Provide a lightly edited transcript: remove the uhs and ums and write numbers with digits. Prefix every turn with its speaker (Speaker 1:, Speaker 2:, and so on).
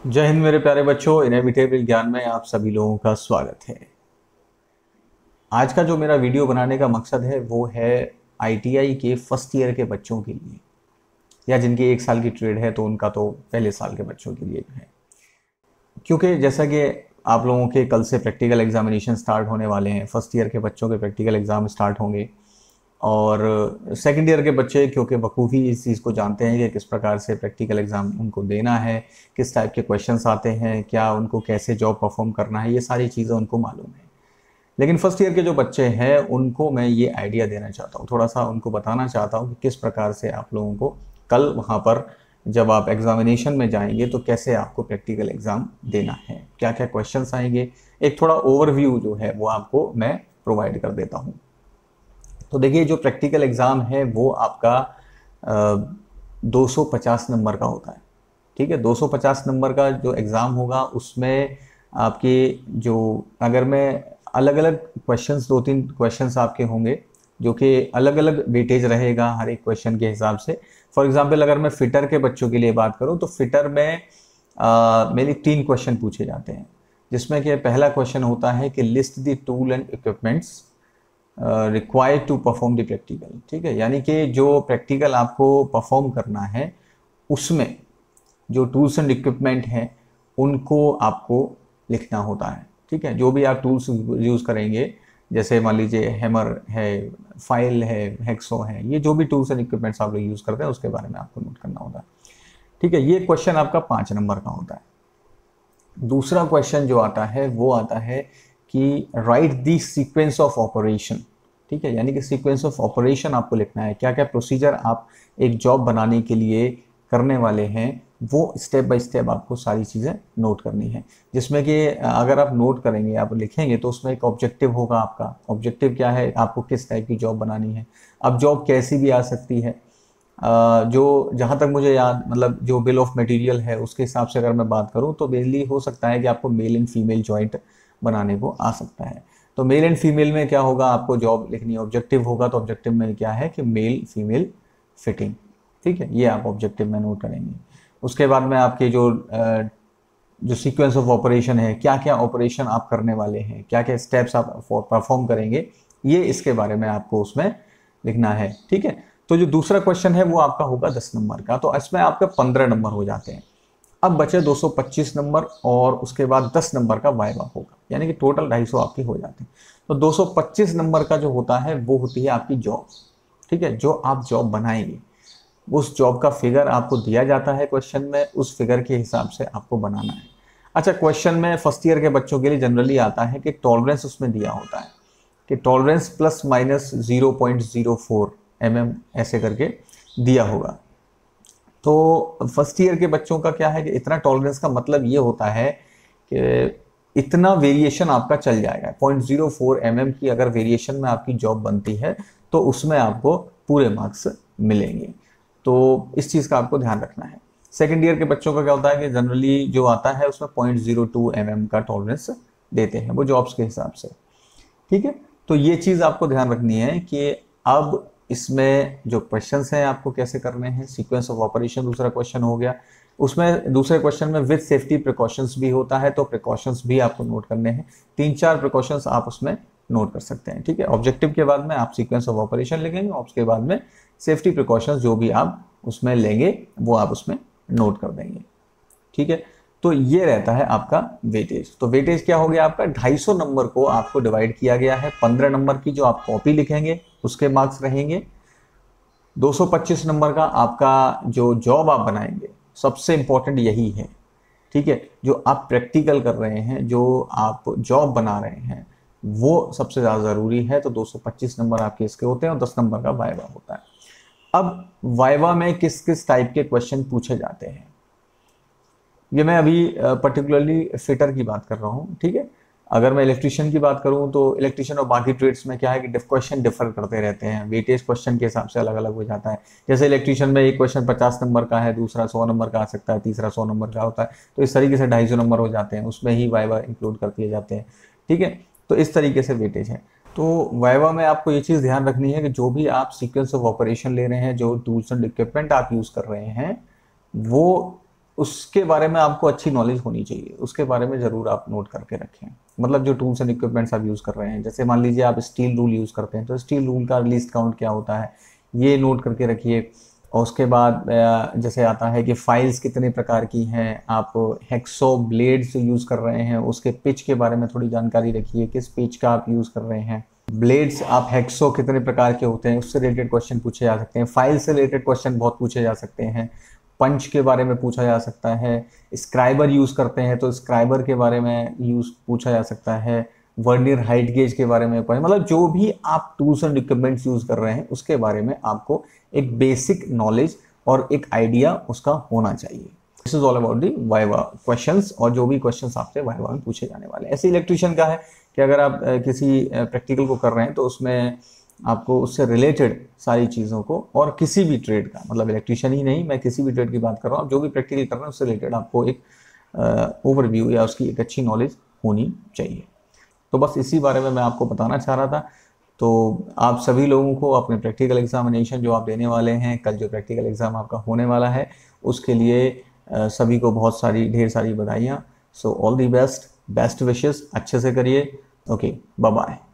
Speaker 1: जय हिंद मेरे प्यारे बच्चों, इनएविटेबल ज्ञान में आप सभी लोगों का स्वागत है। आज का जो मेरा वीडियो बनाने का मकसद है वो है आईटीआई के फर्स्ट ईयर के बच्चों के लिए, या जिनकी 1 साल की ट्रेड है तो उनका तो पहले साल के बच्चों के लिए है। क्योंकि जैसा कि आप लोगों के कल से प्रैक्टिकल एग्जामिनेशन स्टार्ट होने वाले हैं, फर्स्ट ईयर के बच्चों के प्रैक्टिकल एग्जाम स्टार्ट होंगे और सेकंड ईयर के बच्चे क्योंकि बखूबी इस चीज़ को जानते हैं कि किस प्रकार से प्रैक्टिकल एग्ज़ाम उनको देना है, किस टाइप के क्वेश्चंस आते हैं, क्या उनको कैसे जॉब परफॉर्म करना है, ये सारी चीज़ें उनको मालूम है। लेकिन फर्स्ट ईयर के जो बच्चे हैं उनको मैं ये आइडिया देना चाहता हूँ, थोड़ा सा उनको बताना चाहता हूँ कि किस प्रकार से आप लोगों को कल वहाँ पर जब आप एग्जामिनेशन में जाएंगे तो कैसे आपको प्रैक्टिकल एग्ज़ाम देना है, क्या क्या क्वेश्चंस आएंगे, एक थोड़ा ओवरव्यू जो है वो आपको मैं प्रोवाइड कर देता हूँ। तो देखिए, जो प्रैक्टिकल एग्ज़ाम है वो आपका 250 नंबर का होता है। ठीक है, 250 नंबर का जो एग्ज़ाम होगा उसमें आपके जो, अगर मैं अलग अलग क्वेश्चंस, 2-3 क्वेश्चंस आपके होंगे जो कि अलग अलग वेटेज रहेगा हर एक क्वेश्चन के हिसाब से। फॉर एग्जांपल अगर मैं फिटर के बच्चों के लिए बात करूं तो फिटर में मेरे 3 क्वेश्चन पूछे जाते हैं, जिसमें कि पहला क्वेश्चन होता है कि list the tool and equipments required to perform the practical. ठीक है, यानी कि जो प्रैक्टिकल आपको परफॉर्म करना है उसमें जो टूल्स एंड इक्विपमेंट हैं उनको आपको लिखना होता है। ठीक है, जो भी आप टूल्स यूज़ करेंगे, जैसे मान लीजिए हैमर है, फाइल है, हेक्सो है, ये जो भी टूल्स एंड इक्विपमेंट्स आप लोग यूज़ करते हैं उसके बारे में आपको नोट करना होता है। ठीक है, ये क्वेश्चन आपका 5 नंबर का होता है। दूसरा क्वेश्चन जो आता है वो आता है कि write the sequence of operation. ठीक है, यानी कि सीक्वेंस ऑफ ऑपरेशन आपको लिखना है, क्या क्या प्रोसीजर आप एक जॉब बनाने के लिए करने वाले हैं, वो स्टेप बाय स्टेप आपको सारी चीज़ें नोट करनी है। जिसमें कि अगर आप नोट करेंगे, आप लिखेंगे तो उसमें एक ऑब्जेक्टिव होगा। आपका ऑब्जेक्टिव क्या है, आपको किस टाइप की जॉब बनानी है। अब जॉब कैसी भी आ सकती है, जो जहाँ तक मुझे याद, मतलब जो बिल ऑफ मटेरियल है उसके हिसाब से अगर मैं बात करूँ तो मेनली हो सकता है कि आपको मेल एंड फीमेल जॉइंट बनाने को आ सकता है। तो मेल एंड फीमेल में क्या होगा, आपको जॉब लिखनी है। ऑब्जेक्टिव होगा तो ऑब्जेक्टिव में क्या है कि मेल फीमेल फिटिंग। ठीक है, ये आप ऑब्जेक्टिव में नोट करेंगे। उसके बाद में आपके जो सीक्वेंस ऑफ ऑपरेशन है, क्या क्या ऑपरेशन आप करने वाले हैं, क्या क्या स्टेप्स आप परफॉर्म करेंगे, ये इसके बारे में आपको उसमें लिखना है। ठीक है, तो जो दूसरा क्वेश्चन है वो आपका होगा 10 नंबर का, तो इसमें आपके 15 नंबर हो जाते हैं। अब बचे 225 नंबर और उसके बाद 10 नंबर का वाइवा होगा, यानी कि टोटल 250 आपके हो जाते हैं। तो 225 नंबर का जो होता है वो होती है आपकी जॉब। ठीक है, जो आप जॉब बनाएंगे उस जॉब का फिगर आपको दिया जाता है क्वेश्चन में, उस फिगर के हिसाब से आपको बनाना है। अच्छा, क्वेश्चन में फर्स्ट ईयर के बच्चों के लिए जनरली आता है कि टॉलरेंस उसमें दिया होता है कि टॉलरेंस प्लस माइनस 0.04 mm ऐसे करके दिया होगा। तो फर्स्ट ईयर के बच्चों का क्या है कि इतना टॉलरेंस का मतलब ये होता है कि इतना वेरिएशन आपका चल जाएगा। 0.04 mm की अगर वेरिएशन में आपकी जॉब बनती है तो उसमें आपको पूरे मार्क्स मिलेंगे। तो इस चीज़ का आपको ध्यान रखना है। सेकेंड ईयर के बच्चों का क्या होता है कि जनरली जो आता है उसमें 0.02 mm का टॉलरेंस देते हैं, वो जॉब्स के हिसाब से। ठीक है, तो ये चीज़ आपको ध्यान रखनी है कि अब इसमें जो क्वेश्चंस हैं आपको कैसे करने हैं। सीक्वेंस ऑफ ऑपरेशन दूसरा क्वेश्चन हो गया, उसमें दूसरे क्वेश्चन में विद सेफ्टी प्रिकॉशंस भी होता है, तो प्रिकॉशंस भी आपको नोट करने हैं। 3-4 प्रिकॉशंस आप उसमें नोट कर सकते हैं। ठीक है, ऑब्जेक्टिव के बाद में आप सीक्वेंस ऑफ ऑपरेशन लिखेंगे और उसके बाद में सेफ्टी प्रिकॉशंस जो भी आप उसमें लेंगे वो आप उसमें नोट कर देंगे। ठीक है, तो ये रहता है आपका वेटेज। तो वेटेज क्या हो गया आपका, 250 नंबर को आपको डिवाइड किया गया है। 15 नंबर की जो आप कॉपी लिखेंगे उसके मार्क्स रहेंगे। 225 नंबर का आपका जो जॉब आप बनाएंगे, सबसे इंपॉर्टेंट यही है। ठीक है, जो आप प्रैक्टिकल कर रहे हैं, जो आप जॉब बना रहे हैं, वो सबसे ज़्यादा ज़रूरी है। तो 225 नंबर आपके इसके होते हैं और 10 नंबर का वाइवा होता है। अब वाइवा में किस किस टाइप के क्वेश्चन पूछे जाते हैं, ये मैं अभी पर्टिकुलरली फिटर की बात कर रहा हूँ। ठीक है, अगर मैं इलेक्ट्रिशियन की बात करूँ तो इलेक्ट्रिशियन और बाकी ट्रेड्स में क्या है कि क्वेश्चन डिफर करते रहते हैं, वेटेज क्वेश्चन के हिसाब से अलग अलग हो जाता है। जैसे इलेक्ट्रिशियन में एक क्वेश्चन 50 नंबर का है, दूसरा 100 नंबर का आ सकता है, तीसरा 100 नंबर का होता है। तो इस तरीके से 250 नंबर हो जाते हैं, उसमें ही वाइवा इंक्लूड कर दिए जाते हैं। ठीक है, तो इस तरीके से वेटेज है। तो वाइवा में आपको ये चीज़ ध्यान रखनी है कि जो भी आप सीक्वेंस ऑफ ऑपरेशन ले रहे हैं, जो टूल्स एंड इक्विपमेंट आप यूज़ कर रहे हैं, वो उसके बारे में आपको अच्छी नॉलेज होनी चाहिए, उसके बारे में ज़रूर आप नोट करके रखें। मतलब जो टूल्स एंड इक्विपमेंट्स आप यूज़ कर रहे हैं, जैसे मान लीजिए आप स्टील रूल यूज़ करते हैं तो स्टील रूल का लीस्ट काउंट क्या होता है ये नोट करके रखिए। और उसके बाद जैसे आता है कि फाइल्स कितने प्रकार की हैं, आप हेक्सो ब्लेड्स यूज़ कर रहे हैं उसके पिच के बारे में थोड़ी जानकारी रखिए, किस पिच का आप यूज़ कर रहे हैं। ब्लेड्स आप हेक्सो कितने प्रकार के होते हैं उससे रिलेटेड क्वेश्चन पूछे जा सकते हैं। फाइल से रिलेटेड क्वेश्चन बहुत पूछे जा सकते हैं। पंच के बारे में पूछा जा सकता है। स्क्राइबर यूज़ करते हैं तो स्क्राइबर के बारे में पूछा जा सकता है। वर्नियर हाइट गेज के बारे में, मतलब जो भी आप टूल्स एंड इक्विपमेंट्स यूज़ कर रहे हैं उसके बारे में आपको एक बेसिक नॉलेज और एक आइडिया उसका होना चाहिए। This is all about the viva questions, और जो भी क्वेश्चंस आपसे वाइवा में पूछे जाने वाले हैं। ऐसे इलेक्ट्रिशियन का है कि अगर आप किसी प्रैक्टिकल को कर रहे हैं तो उसमें आपको उससे रिलेटेड सारी चीज़ों को, और किसी भी ट्रेड का, मतलब इलेक्ट्रिशियन ही नहीं, मैं किसी भी ट्रेड की बात कर रहा हूँ, आप जो भी प्रैक्टिकल कर रहे हैं उससे रिलेटेड आपको एक ओवरव्यू या उसकी एक अच्छी नॉलेज होनी चाहिए। तो बस इसी बारे में मैं आपको बताना चाह रहा था। तो आप सभी लोगों को अपने प्रैक्टिकल एग्जामिनेशन जो आप देने वाले हैं, कल जो प्रैक्टिकल एग्ज़ाम आपका होने वाला है उसके लिए सभी को बहुत सारी ढेर सारी बधाइयाँ। So all the best, best wishes, अच्छे से करिए। Okay, bye bye.